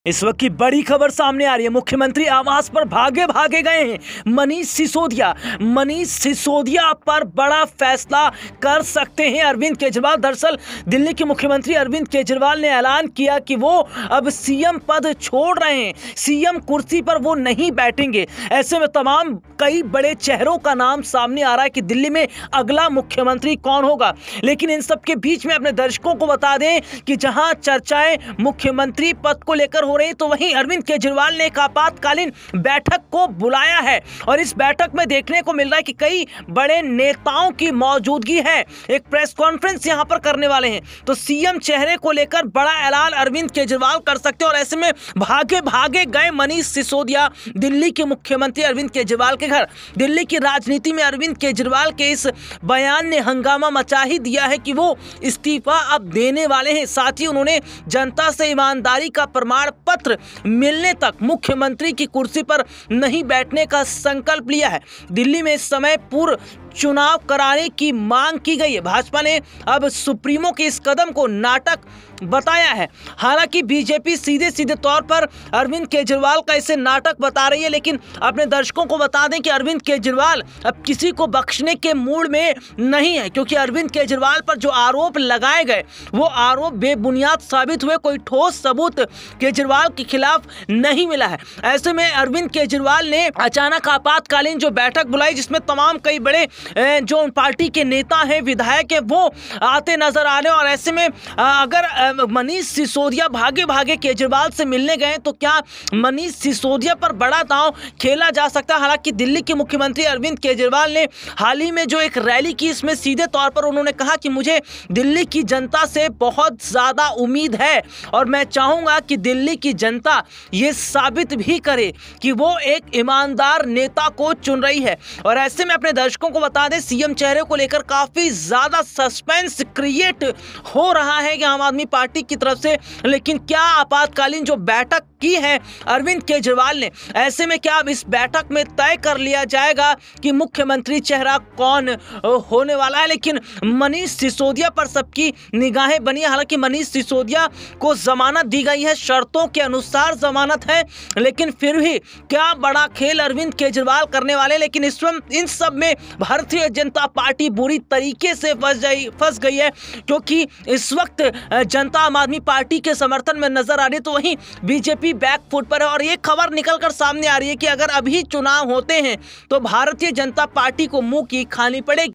इस वक्त की बड़ी खबर सामने आ रही है। मुख्यमंत्री आवास पर भागे भागे गए हैं मनीष सिसोदिया। मनीष सिसोदिया पर बड़ा फैसला कर सकते हैं अरविंद केजरीवाल। दरअसल दिल्ली के मुख्यमंत्री अरविंद केजरीवाल ने ऐलान किया कि वो अब सीएम पद छोड़ रहे हैं, सीएम कुर्सी पर वो नहीं बैठेंगे। ऐसे में तमाम कई बड़े चेहरों का नाम सामने आ रहा है कि दिल्ली में अगला मुख्यमंत्री कौन होगा। लेकिन इन सब के बीच में अपने दर्शकों को बता दें कि जहां चर्चाएं मुख्यमंत्री पद को लेकर हो रही, तो वहीं अरविंद केजरीवाल ने एक आपातकालीन बैठक को बुलाया है और इस बैठक में देखने को मिल रहा है कि कई बड़े नेताओं की मौजूदगी है। एक प्रेस कॉन्फ्रेंस यहां पर करने वाले हैं, तो सीएम चेहरे को लेकर बड़ा ऐलान अरविंद केजरीवाल कर सकते हैं। और ऐसे में भागे भागे गए मनीष सिसोदिया दिल्ली के मुख्यमंत्री अरविंद केजरीवाल के घर। दिल्ली की राजनीति में अरविंद केजरीवाल के इस बयान ने हंगामा मचा ही दिया है कि वो इस्तीफा अब देने वाले हैं। साथ ही उन्होंने जनता से ईमानदारी का प्रमाण पत्र मिलने तक मुख्यमंत्री की कुर्सी पर नहीं बैठने का संकल्प लिया है। दिल्ली में इस समय पूर्व चुनाव कराने की मांग की गई है। भाजपा ने अब सुप्रीमो के इस कदम को नाटक बताया है। हालांकि बीजेपी सीधे सीधे तौर पर अरविंद केजरीवाल का इसे नाटक बता रही है, लेकिन अपने दर्शकों को बता दें कि अरविंद केजरीवाल अब किसी को बख्शने के मूड में नहीं है, क्योंकि अरविंद केजरीवाल पर जो आरोप लगाए गए वो आरोप बेबुनियाद साबित हुए। कोई ठोस सबूत केजरीवाल के खिलाफ नहीं मिला है। ऐसे में अरविंद केजरीवाल ने अचानक आपातकालीन जो बैठक बुलाई, जिसमें तमाम कई बड़े जो पार्टी के नेता हैं, विधायक हैं, वो आते नजर आ रहे हैं। और ऐसे में अगर मनीष सिसोदिया भागे भागे केजरीवाल से मिलने गए तो क्या मनीष सिसोदिया पर बड़ा दांव खेला जा सकता है। हालांकि दिल्ली के मुख्यमंत्री अरविंद केजरीवाल ने हाल ही में जो एक रैली की, इसमें सीधे तौर पर उन्होंने कहा कि मुझे दिल्ली की जनता से बहुत ज्यादा उम्मीद है और मैं चाहूंगा कि दिल्ली की जनता ये साबित भी करे कि वो एक ईमानदार नेता को चुन रही है। और ऐसे में अपने दर्शकों को बता दें, सीएम चेहरे को लेकर काफी ज्यादा सस्पेंस क्रिएट हो रहा है कि आम आदमी पार्टी की तरफ से। लेकिन क्या आपातकालीन जो बैठक की है अरविंद केजरीवाल ने, ऐसे में क्या अब इस बैठक में तय कर लिया जाएगा कि मुख्यमंत्री चेहरा कौन होने वाला है। लेकिन मनीष सिसोदिया पर सबकी निगाहें बनी है। हालांकि मनीष सिसोदिया को जमानत दी गई है, शर्तों के अनुसार जमानत है, लेकिन फिर भी क्या बड़ा खेल अरविंद केजरीवाल करने वाले। लेकिन इस वक्त इन सब में भारतीय जनता पार्टी बुरी तरीके से फंस गई है, क्योंकि इस वक्त जनता आम आदमी पार्टी के समर्थन में नजर आ रही है, तो वहीं बीजेपी बैकफुट पर है। और ये खबर निकलकर सामने आ रही है कि अगर अभी चुनाव होते हैं तो भारतीय जनता पार्टी को मुंह की खानी पड़ेगी।